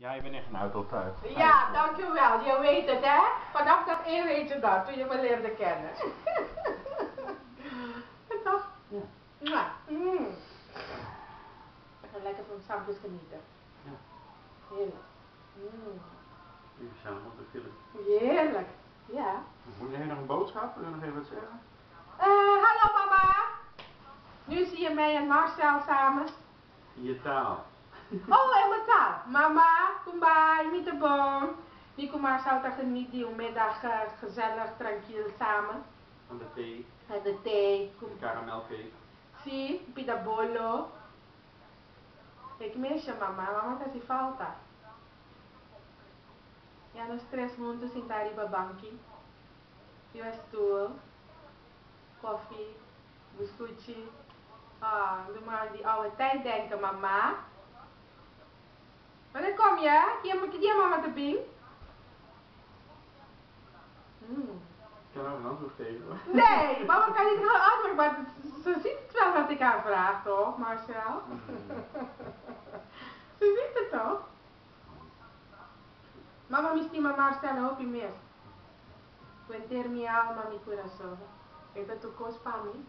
Ja, je bent echt een autotuig. Ja, dankjewel. Je weet het, hè? Vanaf dag 1 weet je dat, toen je me leerde kennen. Toch? Ja. Ja. Mm. We gaan lekker van samen genieten. Ja. Heerlijk. Mm. We zijn allemaal te filmen. Heerlijk. Ja. Moet je nog een boodschap? Wil je nog even wat zeggen? Hallo mama. Nu zie je mij en Marcel samen. In je taal. Oh, in mijn taal. Mama, kom bij, met de boom. Die kom maar zou toch niet die middag gezellig, tranquil samen. Van de thee. En de thee. De karamelcake. Zie, pida bolo. Ik mis je mama, mama kasi falta. Ja, no stress muito sentar iba banki. Iba stoel. Koffie. Biscuitje. Ah, doe maar aan die oude tijd denken mama. Wanneer kom je? Kiem mama te bing? Ik kan ook een antwoord geven hoor. Nee, mama kan niet gewoon antwoorden, maar ze ziet het wel wat ik haar vraag, toch, Marcel? Ze ziet het toch? Mama mi stima Marcel, hoop je meer. Cuentermi alma, mi corazón. Esta tu cos para mí.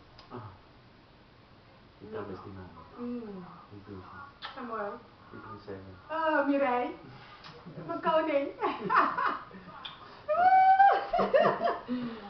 Ik ben best iemand. Ik doe het. Amor. Ik ben zeggen. Oh, Mireille. Mijn koning.